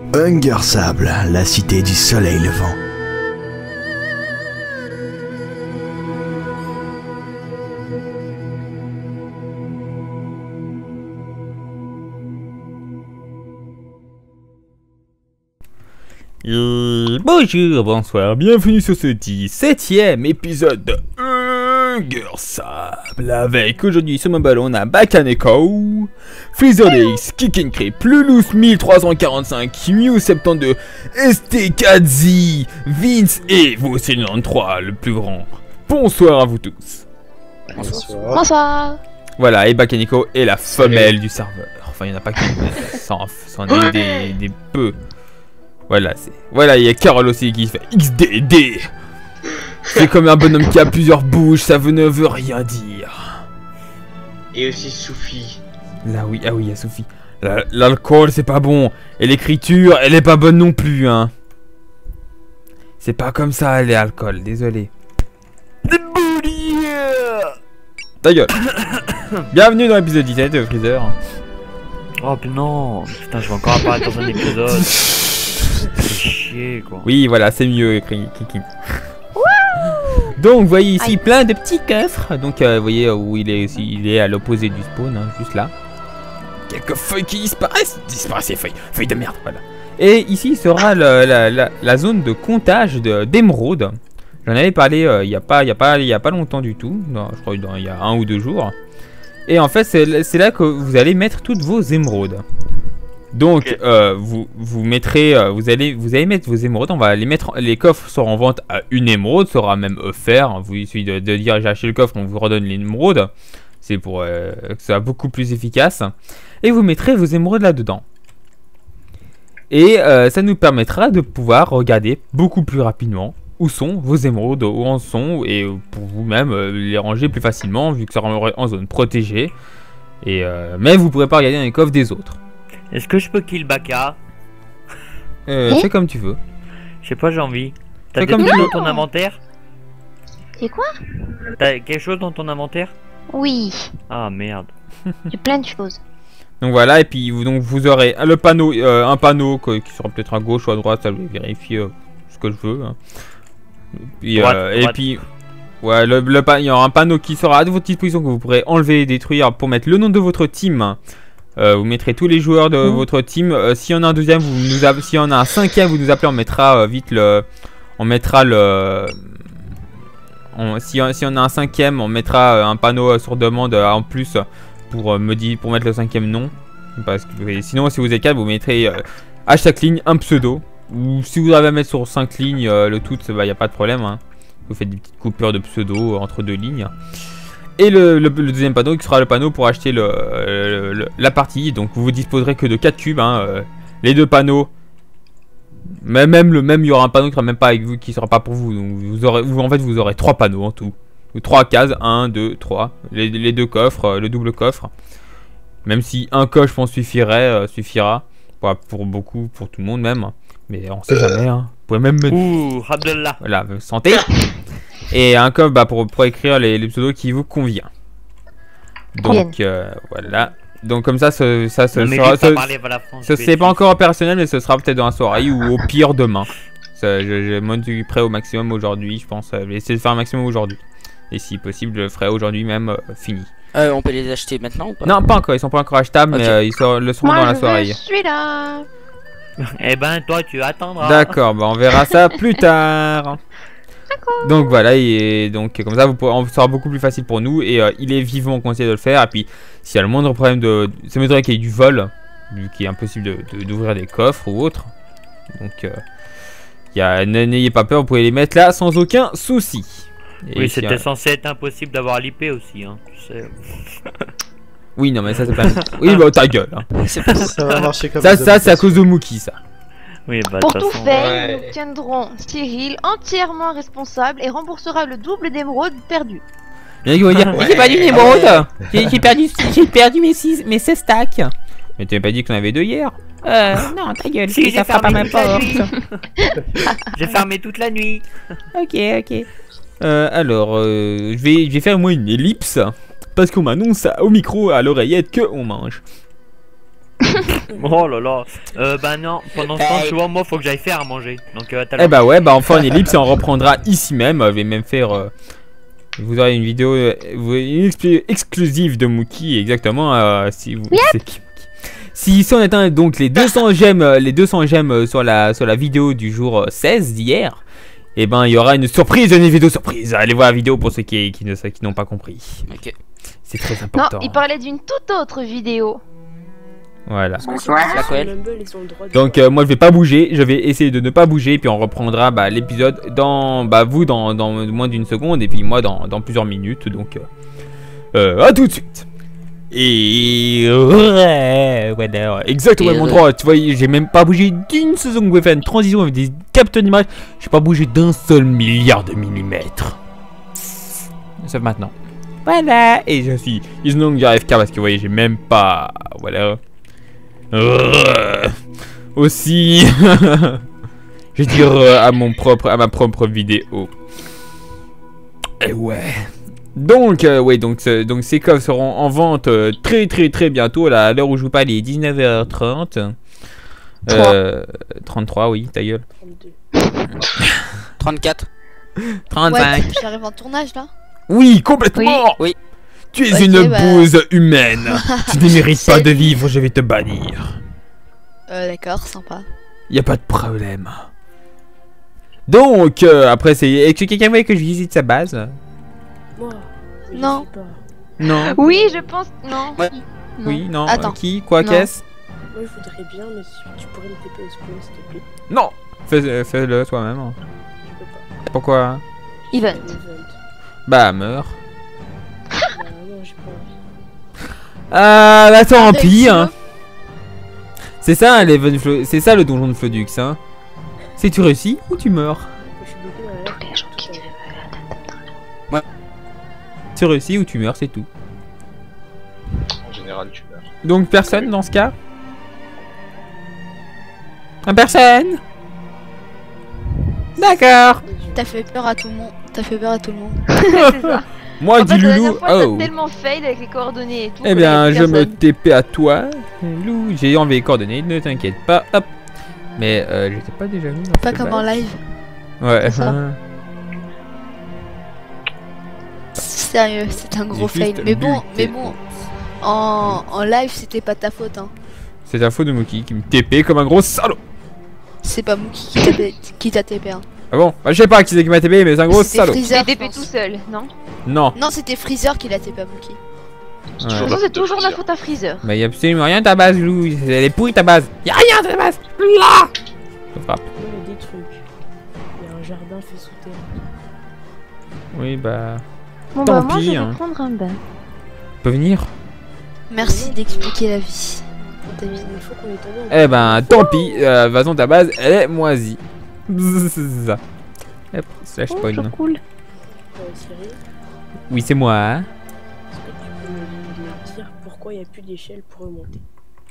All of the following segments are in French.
Hungersable, la cité du soleil levant. Bonjour, bonsoir, bienvenue sur ce 17ème épisode de Hungersable. Avec aujourd'hui sur mon ballon on a Bakaneko, FreezerDX, KickinCrip, Lulus 1345, Mew72, ST4Z, Vince et Vos93, le plus grand. Bonsoir à vous tous. Bonsoir. Bonsoir. Voilà, et Bakaneko est la femelle du serveur. Enfin, il n'y en a pas qu'une, c'en est des peu. Voilà, il y a Carole aussi qui fait XDD. C'est comme un bonhomme qui a plusieurs bouches, ça ne veut rien dire. Et aussi Sophie. Là oui, ah oui, il y a Sophie. L'alcool c'est pas bon, et l'écriture elle est pas bonne non plus, hein. C'est pas comme ça les alcools, désolé. Ta gueule. Bienvenue dans l'épisode 17 de Freezer. Oh non, putain, je vais encore apparaître dans un épisode. Chier, quoi. Oui, voilà, c'est mieux, Kiki. Donc, vous voyez ici plein de petits coffres. Donc, vous voyez où il est à l'opposé du spawn, hein, juste là. Quelques feuilles qui disparaissent. Disparaissent les feuilles. Feuilles de merde, voilà. Et ici sera la zone de comptage d'émeraudes. J'en avais parlé il y a pas longtemps du tout. Non, je crois il y a 1 ou 2 jours. Et en fait, c'est là que vous allez mettre toutes vos émeraudes. Donc, okay. Vous allez mettre vos émeraudes. On va les mettre. Les coffres seront en vente à 1 émeraude, sera même offert. Il suffit de dire j'ai acheté le coffre, on vous redonne l'émeraude. C'est pour que ça soit beaucoup plus efficace. Et vous mettrez vos émeraudes là-dedans. Et ça nous permettra de pouvoir regarder beaucoup plus rapidement où sont vos émeraudes, où en sont, et pour vous-même les ranger plus facilement vu que ça sera en zone protégée. Et mais vous ne pourrez pas regarder dans les coffres des autres. Est-ce que je peux kill Baka? Fais comme tu veux. Je sais pas, j'ai envie. T'as des trucs dans ton inventaire? C'est quoi? T'as quelque chose dans ton inventaire? Oui. Ah merde. J'ai plein de choses. Donc voilà, et puis vous aurez un panneau qui sera peut-être à gauche ou à droite, ça je vais vérifier ce que je veux. Hein. Et puis ouais, il y aura un panneau qui sera à votre disposition que vous pourrez enlever et détruire pour mettre le nom de votre team. Vous mettrez tous les joueurs de votre team. Si on a un deuxième, si on a un cinquième, vous nous appelez, on mettra vite le. On mettra le. Si on a un cinquième, on mettra un panneau sur demande en plus pour mettre le cinquième nom. Parce que sinon, si vous êtes 4, vous mettrez à chaque ligne un pseudo. Ou si vous avez à mettre sur 5 lignes le tout, il n'y a pas de problème. Hein. Vous faites des petites coupures de pseudo entre 2 lignes. Et le deuxième panneau qui sera le panneau pour acheter la partie. Donc vous disposerez que de 4 cubes. Hein, les 2 panneaux. Mais même il y aura un panneau qui sera même pas avec vous, qui sera pas pour vous. Donc vous aurez 3 panneaux en tout. Ou 3 cases, 1, 2, 3. Les 2 coffres, le double coffre. Même si un coffre je pense suffira. Pour beaucoup, pour tout le monde même. Mais on sait jamais. Hein. Vous pouvez même mettre. Ouh, Abdallah. Voilà, santé. Et un coffre pour écrire les pseudos qui vous convient. Donc voilà. Donc comme ça, ce c'est pas encore opérationnel, mais ce sera peut-être dans la soirée ou au pire demain. Je monte prêt au maximum aujourd'hui, je pense. Je vais essayer de faire un maximum aujourd'hui. Et si possible, je le ferai aujourd'hui même fini. On peut les acheter maintenant ou pas? Non, pas encore. Ils sont pas encore achetables, okay. Mais ils le seront dans la soirée. Je suis là. Eh ben toi, tu attendras. D'accord, on verra ça plus tard. Donc voilà, et donc comme ça, ça sera beaucoup plus facile pour nous. Et il est vivement conseillé de le faire. Et puis, s'il y a le moindre problème ça m'étonnerait qu'il y ait du vol, vu qu'il est impossible d'ouvrir des coffres ou autre. Donc, n'ayez pas peur, vous pouvez les mettre là sans aucun souci. Et oui, c'était censé être impossible d'avoir l'IP aussi, hein, tu sais. Oui, non, mais ça c'est pas. Oui, bah ta gueule. Hein. Ça va marcher comme ça. Ça, c'est à cause de Mookie, ça. Oui, bah, pour tout faire, nous tiendrons Cyril entièrement responsable et remboursera le double d'émeraudes perdues. Il y en a qui vont dire, j'ai perdu une émeraude. J'ai perdu mes 16 stacks. Mais tu m'as pas dit qu'on avait 2 hier? Non, ta gueule, si, ça fera pas ma porte. J'ai fermé toute la nuit. Ok. Alors, je vais faire moi une ellipse. Parce qu'on m'annonce au micro, à l'oreillette, qu'on mange. Oh là là. Bah non, pendant ce temps, tu vois, moi, faut que j'aille faire à manger. Donc, t'as Eh bah ouais, bah enfin, on ellipse et on reprendra ici même. Je vais même faire. Vous aurez une vidéo exclusive de Mookie, exactement. Si vous. Si on atteint donc les 200 j'aime, sur la vidéo du jour 16 d'hier, et ben il y aura une surprise, une vidéo surprise. Allez voir la vidéo pour ceux qui n'ont pas compris. Ok. C'est très important. Non, il parlait d'une toute autre vidéo. Voilà. Laquelle? Donc moi je vais pas bouger, je vais essayer de ne pas bouger, puis on reprendra l'épisode dans moins d'une seconde et puis moi dans plusieurs minutes. Donc à tout de suite. Et voilà, exactement au même endroit. Tu vois, j'ai même pas bougé d'une seconde. Vous pouvez faire une transition avec des capteurs d'image. J'ai pas bougé d'un seul milliard de millimètres. Sauf maintenant. Voilà. Et je suis donc j'arrive car parce que vous voyez, j'ai même pas. Voilà. Aussi. Je vais dire à ma propre vidéo. Et ouais. Donc, donc ces coffres seront en vente très bientôt. Là, à l'heure où je vous parle, il est 19h30. 33, oui, ta gueule. 34. 35. Ouais, j'arrive en tournage là. Oui, complètement. Oui. Tu es Ok, une bah. bouse humaine. Tu ne mérites pas de vivre, je vais te bannir. D'accord, sympa. Y a pas de problème. Donc, après, est-ce que quelqu'un voulait que je visite sa base? Moi, Non. je sais pas. Non. Oui, je pense. Non. Ouais. Non. Oui, non. Attends. Qui? Quoi? Non. Qu'est-ce? Moi, je voudrais bien, mais si tu pourrais me TP au spawn, s'il te plaît. Non. Fais-le toi-même. Je peux pas. Pourquoi? Event. Event. Bah, meurs. Bah, non, j'ai pas envie. Ah, bah tant Avec pis, Silo. hein. C'est ça, c'est ça le donjon de Flodux, hein. C'est tu réussis ou tu meurs. Je suis bloqué dans la lave. Les gens qui tout seul. Tu réussis ou tu meurs, c'est tout. En général, tu meurs. Donc personne dans ce cas. Personne. D'accord. T'as fait peur à tout le monde. T'as fait peur à tout le monde. C'est ça. Moi, En fait, dis la loulou. dernière fois, Oh. t'as tellement fail avec les coordonnées et tout. Eh que bien, y a je me personne. TP à toi. Lou, j'ai enlevé les coordonnées, ne t'inquiète pas. Hop. Mais j'étais pas déjà venu. Pas comme en live. Ouais. C'est ça. Sérieux, c'est un gros J'ai juste fail. Mais bon, buté. en live, c'était pas ta faute. Hein. C'est la faute de Mookie qui me TP comme un gros salaud. C'est pas Mookie qui t'a TP. Hein. Ah bon? Bah, je sais pas qui c'est qui m'a TP, mais c'est un gros C'était salaud. Tu Freezer. t'es je TP pense. tout seul, non? Non. Non, c'était Freezer qui l'a TP à Mookie. De Ouais. toute façon, c'est toujours la faute à Freezer. Bah, y'a absolument rien de ta base, Lou. Elle est pourrie ta base. Y'a rien de ta base. Là. Je frappe. Non, il y a des trucs. Il y a un jardin fait sous terre. Oui, bah. Bon, Tant bah, moi, pis, je vais hein. prendre un bain. Tu peux venir? Merci d'expliquer la vie. Il faut qu'on est tombé. Eh ben, tant pis. De toute façon, ta base, elle est moisie. C'est ça. Hop, slash Oh, spawn. c'est cool. Cyril, Oui, c'est moi. Hein. est-ce que tu peux me dire pourquoi il n'y a plus d'échelle pour remonter?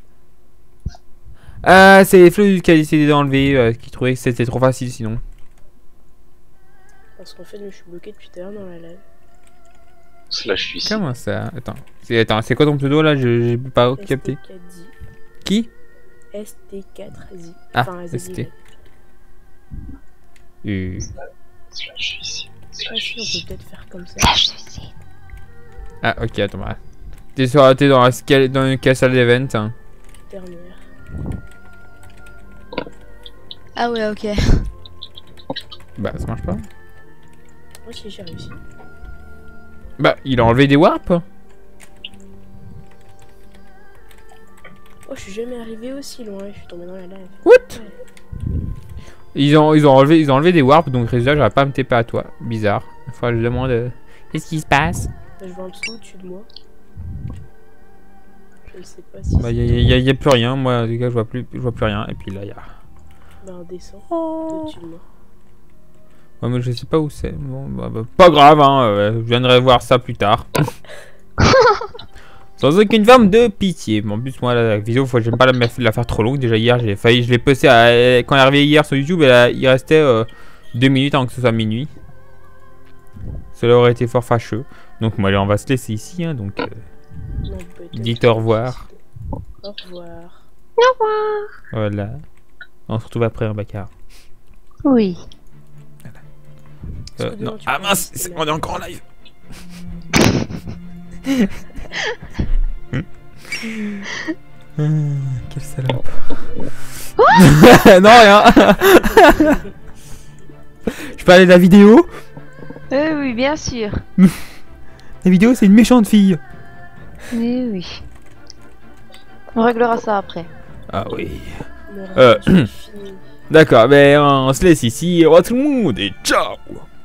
C'est Flo qui a décidé d'enlever, qui trouvait que c'était trop facile sinon. Parce qu'en fait, je suis bloqué depuis tout à l'heure dans la lave. Slash suicide. Comment ça? Attends, c'est quoi ton pseudo là? J'ai pas capté. ST4Z. Qui? ST4Z. Ah, Enfin, ZY. ST. Slash suicide. Ah Slash si, on suicide. peut peut-être faire comme ça. Ah, ok, attends. Bah. T'es dans quelle salle d'event? Hein? Dernière. Ah ouais, ok. Bah, ça marche pas. Moi aussi, j'ai réussi. Bah, il a enlevé des warps? Oh, je suis jamais arrivé aussi loin, je suis tombé dans la lave. What? Ouais. Ils ont enlevé des warps, donc résultat, j'aurais pas à me TP à toi. Bizarre. Enfin, je demande. Qu'est-ce qui se passe? Là, je vois un pseudo au-dessus de moi. Je ne sais pas si. Bah, y a plus rien. Moi, en tout cas, je vois plus rien. Et puis là, y a. Bah, on descend au-dessus de moi. Ouais, mais je sais pas où c'est. Bon, bah, pas grave, hein. Je viendrai voir ça plus tard. Sans aucune forme de pitié. Mais en plus, moi, la vidéo, j'aime pas la faire trop longue. Déjà, hier, je l'ai posté quand elle est arrivée hier sur YouTube. Il restait 2 minutes avant que ce soit minuit. Cela aurait été fort fâcheux. Donc, moi, allez, on va se laisser ici. Hein, donc, Non, peut-être. dites au revoir. Oh, Au revoir. Au revoir. Voilà. On se retrouve après un Bacard. Oui. Est-ce que demain, Non. tu Ah peux mince, rester on est encore en live. Quelle salope. Non, rien. Je peux aller de la vidéo. Oui, bien sûr. La vidéo, c'est une méchante fille. Oui, oui. On réglera ça après. Ah oui. Le reste, c'est fini. D'accord, ben on se laisse ici. Au revoir tout le monde et ciao.